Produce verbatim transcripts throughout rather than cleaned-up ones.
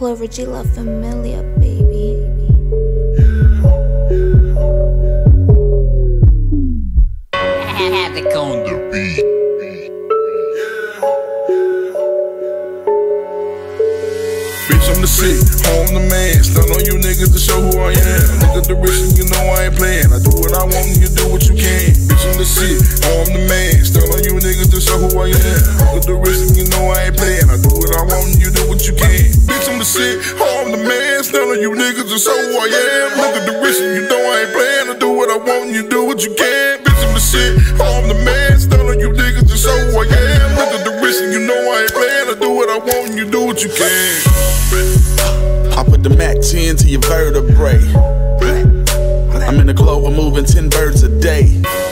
Clover G La Familia, baby. Havoc on the beat. Bitch, I'm the shit, I'm the man. Stun on you niggas to show who I am. Nigga, the rich and you know I ain't playing. I do what I want and you do what you can. Bitch, I'm the shit, I'm the man. Stun on you niggas to show who I am. Nigga, the rich and you know I ain't playing. I do what I want and you do what you can. Bitch, I'm the shit, I'm the man. Stun on you niggas to show who I am. Nigga, the rich and you know I ain't playing. I do what I want and you do what you can. Bitch, I'm the shit, I'm the man. Stun on you niggas to show who I am. Nigga, the rich and you know I ain't playing. I do what I want and you do what you can. I put the Mac ten to your vertebrae. I'm in the Clover moving ten birds a day.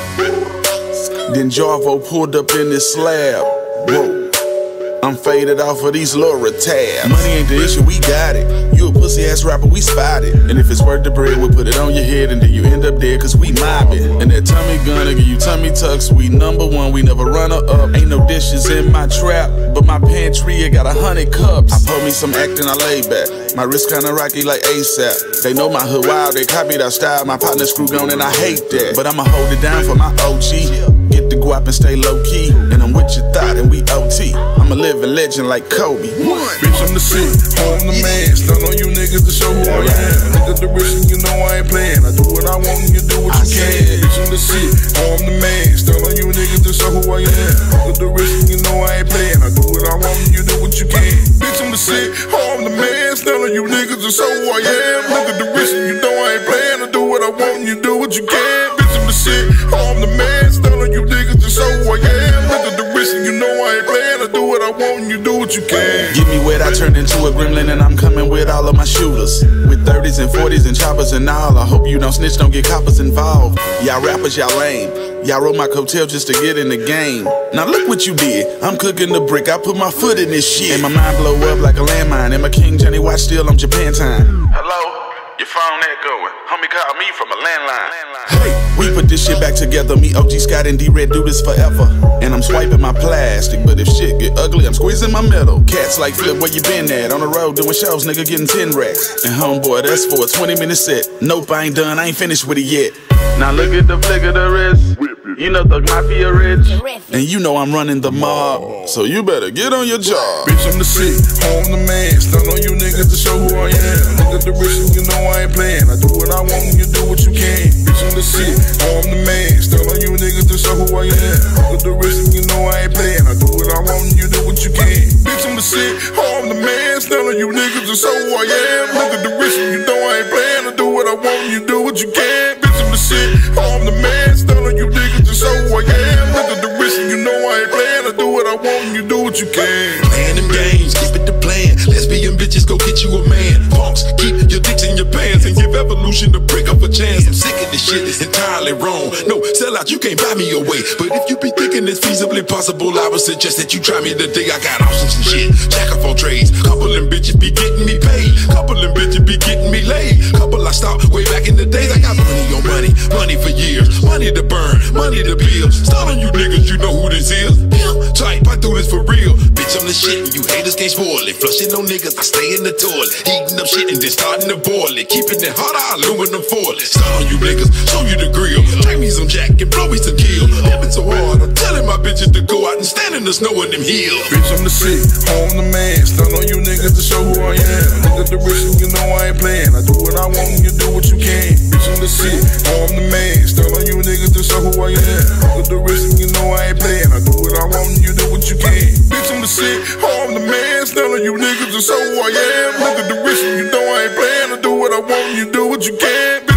Then Jarvo pulled up in this slab. Whoa. I'm faded off of these Laura tabs. Money ain't the issue, we got it. You a pussy ass rapper, we spotted. And if it's worth the bread, we'll put it on your head and then you end up dead cause we mobbing. And that tummy gun, give you tummy tucks. We number one, we never run her up. Ain't no dishes in my trap, but my pantry, it got a hundred cups. I pull me some actin', I lay back. My wrist kinda rocky like ASAP. They know my hood wild, they copied our style. My partner screw gone and I hate that. But I'ma hold it down for my O G. Get the guap and stay low key. And I'm with your thought and we O T. I'm a living legend like Kobe. Bitch, I'm the shit, I'm the man. Stun on you niggas to show who I am. Nigga, the rich and you know I ain't playing. I do what I want and you do what you can. Bitch, I'm the shit, I'm the man. Stun on you niggas to show who I am. Nigga, the rich and you know I ain't playing. I do what I want and you do what you can. Bitch, I'm the shit, I'm the man. Stun on you niggas to show who I am. Nigga, the rich and you know I ain't playing. I do what I want and you do what you can. Bitch, I'm the shit, I'm the man. Stun on you niggas to show who I am. Nigga, the rich and you know I ain't playing. I do what I want and you do what you can. Get me wet, I turned into a gremlin and I'm coming with all of my shooters. With thirties and forties and choppers and all. I hope you don't snitch, don't get coppers involved. Y'all rappers, y'all lame. Y'all wrote my coattail just to get in the game. Now look what you did. I'm cooking the brick, I put my foot in this shit. And my mind blow up like a landmine. And my King Johnny watch still on Japan time. Hello? Your phone echoing. Homie called me from a landline. Hey, we put this shit back together. Me, O G Scott, and D-Red do this forever. And I'm swiping my plastic, but if shit get ugly, I'm squeezing my metal. Cats like Flip, where you been at? On the road doing shows, nigga getting ten racks. And homeboy, that's for a twenty minute set. Nope, I ain't done, I ain't finished with it yet. Now look at the flick of the wrist. You know Thug Mafia rich. And you know I'm running the mob, so you better get on your job. Bitch, I'm the shit, I'm the man. Stun on you niggas to show who I am. Nigga, the rich and you know I ain't playing. I do what I want and you do what you can. Bitch, I'm the shit, I'm the man. Stun on you niggas to show who I am. Nigga, the rich and you know I ain't playing. I do what I want and you do what you can. Bitch, I'm the shit, I'm the man. Stun on you niggas to show who I am. Nigga, the rich and you know I ain't playing. I do what I want and you do what you can. Bitch, I'm the shit, I'm the man. Stun on you niggas to show who I am. Nigga, the rich and you know I ain't playing. I do what I want and you do what you can. Playing them games, keep it the plan. Lesbian bitches, go get you a man. Punks, keep your dicks in your pants and give evolution the prick of a chance. I'm sick of this shit, it's entirely wrong. No, sell out, you can't buy me away. But if you be thinking it's feasibly possible, I would suggest that you try me today. I got options and shit, jack of all trades. Couple them bitches be getting me paid. Couple them bitches be getting me laid. Couple I stopped way back in the days. I got money on money, money for years. Money to burn, money to build. Stalling you niggas, you know who this is. Pimp type, I do this for real. Bitch, I'm the shit and you haters can't spoil it. Flushing on niggas, I stay in the toilet. Heating up shit and then starting to boil it. Keeping it hot, I aluminum foil it. Start on you niggas, show you the grill. Drink me some jack and blow me some kill. Living so hard, I'm telling my bitches to go out and stand in the snow in them hills. Bitch, I'm the shit, I'm the man. Stun on you niggas to show who I am. Nigga, the rich and you know I ain't playing. I do what I want and you do what you can. Bitch, I'm the shit, I'm the man. Stun on you niggas to show who I am. Nigga, the rich and you know I ain't playing. I do what I want and you do what you can. Bitch, I'm the shit, I'm the man. Stun on you niggas to show who I am. Nigga, the rich and you know I ain't playing. I do what I want and you do what you can.